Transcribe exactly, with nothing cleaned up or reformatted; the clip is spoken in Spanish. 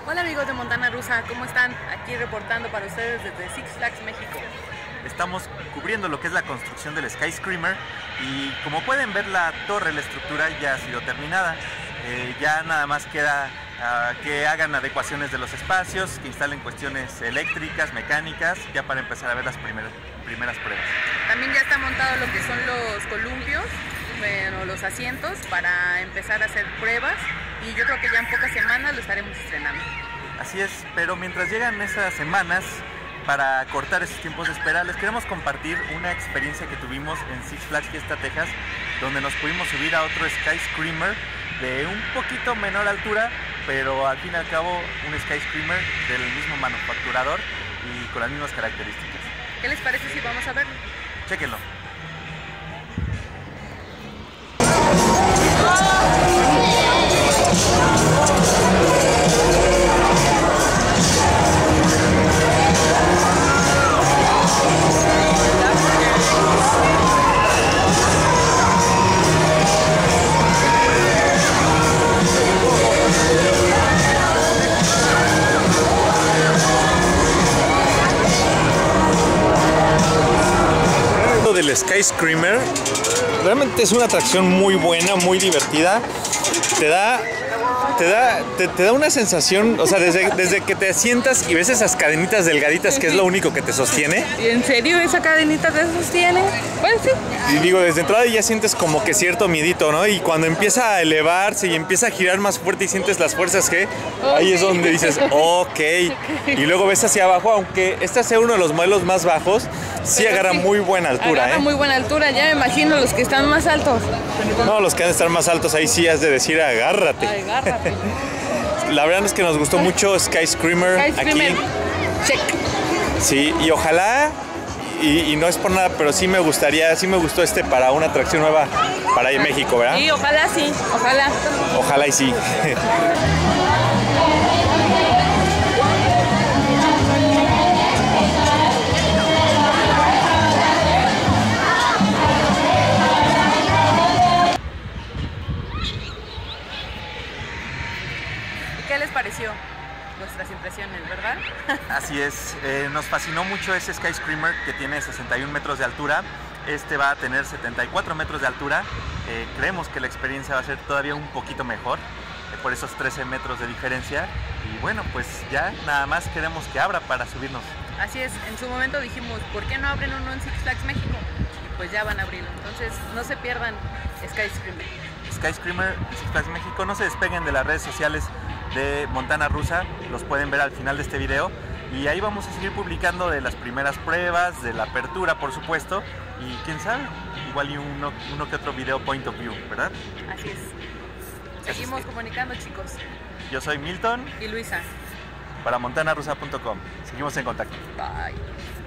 Hola amigos de Montana Rusa, ¿cómo están? Aquí reportando para ustedes desde Six Flags México. Estamos cubriendo lo que es la construcción del Sky Screamer y como pueden ver la torre, la estructura ya ha sido terminada. Eh, ya nada más queda uh, que hagan adecuaciones de los espacios, que instalen cuestiones eléctricas, mecánicas, ya para empezar a ver las primeras, primeras pruebas. También ya está montado lo que son los columpios, bueno, los asientos para empezar a hacer pruebas y yo creo que ya en pocas semanas lo estaremos estrenando. Así es, pero mientras llegan esas semanas, para cortar esos tiempos de espera, les queremos compartir una experiencia que tuvimos en Six Flags Fiesta Texas, donde nos pudimos subir a otro Sky Screamer de un poquito menor altura, pero al fin y al cabo un Sky Screamer del mismo manufacturador y con las mismas características. ¿Qué les parece si vamos a verlo? Chéquenlo. Del Sky Screamer realmente es una atracción muy buena, muy divertida. Te da te da te, te da una sensación, o sea, desde, desde que te sientas y ves esas cadenitas delgaditas que es lo único que te sostiene. ¿Y en serio esa cadenita te sostiene? Pues sí. Y digo, desde entrada ya sientes como que cierto miedito, ¿no? Y cuando empieza a elevarse y empieza a girar más fuerte y sientes las fuerzas G, oh, ahí sí. es donde dices, ok. Y luego ves hacia abajo, aunque este sea uno de los modelos más bajos, sí Pero agarra sí, muy buena altura, agarra ¿eh? muy buena altura, ya me imagino los que están más altos. No, los que han de estar más altos, ahí sí has de decir agárrate. Agárrate. La verdad es que nos gustó mucho Sky Screamer, Sky Screamer. aquí. Check. Sí, y ojalá, y, y no es por nada, pero sí me gustaría, sí me gustó este para una atracción nueva para ahí en México, ¿verdad? Sí, ojalá sí, ojalá. Ojalá y sí. ¿Qué les pareció? Nuestras impresiones, ¿verdad? Así es, eh, nos fascinó mucho ese Sky Screamer que tiene sesenta y un metros de altura. Este va a tener setenta y cuatro metros de altura. Eh, creemos que la experiencia va a ser todavía un poquito mejor, eh, por esos trece metros de diferencia. Y bueno, pues ya nada más queremos que abra para subirnos. Así es, en su momento dijimos, ¿por qué no abren uno en Six Flags México? Y pues ya van a abrirlo, entonces no se pierdan Sky Screamer. Sky Screamer, Six Flags México, no se despeguen de las redes sociales de Montana Rusa, los pueden ver al final de este video y ahí vamos a seguir publicando de las primeras pruebas, de la apertura por supuesto y quién sabe, igual y uno, uno que otro video point of view, ¿verdad? Así es. Seguimos es comunicando, chicos. Yo soy Milton y Luisa para montana rusa punto com. Seguimos en contacto. Bye.